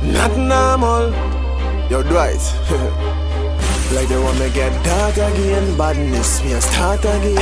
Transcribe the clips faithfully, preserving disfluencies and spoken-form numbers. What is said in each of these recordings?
not normal. Yo, Dwight. Like the one me get dark again, badness me a start again.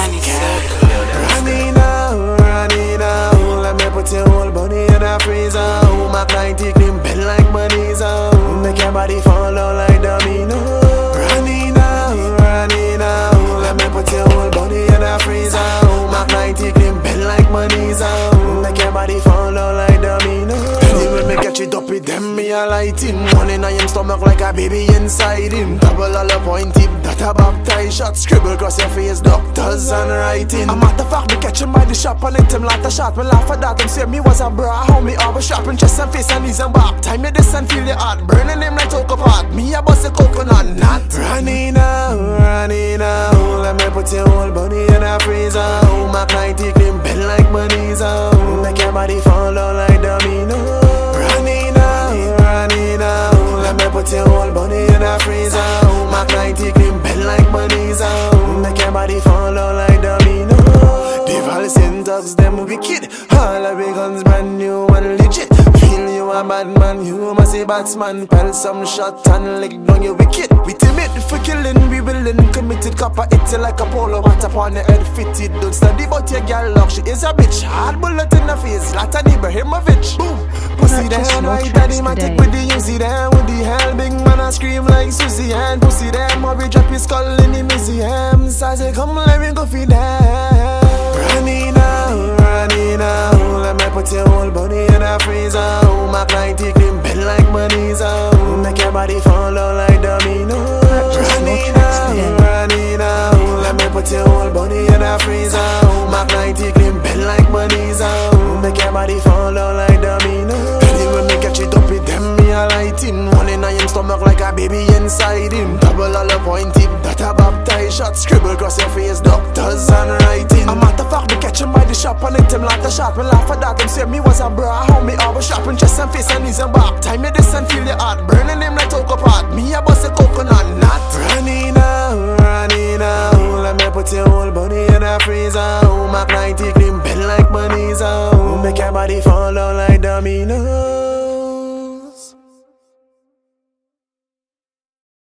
Running now, running now. Let me put your whole body in a freezer. Mclean take them bend like bunnies. Make your body fall out like domino. Running now, running now. Let me put your whole body in a freezer. Mclean take them bend like bunnies. Make your body fall out like domino. Anyway, me catch it up with them, me a lighting. One in him stomach like a baby inside him. Double all the point tip, that a baptized shot. Scribble across your face, doctors and writing. I'm at the fact, me catch him by the shop and hit him like a shot. Me laugh at that, him say me was a bra. How me over shopping, chest and face and knees and back. Time me this and feel the heart, burning him like cocoa pot. Me a bust a coconut nut. Running now, running now. Let me put your whole body in a freezer. Mclean take them bend like bunnies. Make your body fall out like domino. Running now, running now. Let me put your whole body in a freezer. Mclean take them bend like bunnies. Make your body fall out like domino. The valley syntax, them wicked. All of the guns brand new and legit. Feel you a bad man, you must say batsman. Pell some shot and lick down your wicked. We timid for killing, we willing. Committed copper, it's like a polo. What upon the head fitted. Don't study about your girl lock, she is a bitch. Hard bullet in the face, Zlatan Ibrahimovic. Boom. Pussy down, right daddy, man take with the Uzi down. With the hell, big man I scream like Susie. And pussy down, Murray drop his skull in the museum. So I say come let me go feed them. Running now, running now. Let me put your whole body in a freezer. Mclean take them bend like bunnies. Make your body fall out like domino. Running now, running now. Let me put your whole body in a freezer. Mclean take them bend like bunnies. Make your body fall out like domino. Anyway, me catch it up with them, me a lighting. One in him stomach like a baby inside him. Double all the point tip, that a baptized shot. Scribble across your face, doctors and writing. I'm at the fact, me catch him by the shop and hit him like a shot. Me laugh at that, him say me was a bra. How me over shopping, chest and face and knees and back. Time me this and feel the heart, burning him like cocoa pot. Me a bust a coconut nut. Running now, running now. Let me put your whole body in a freezer. Mclean take them bend like bunnies. Make your body fall out like domino.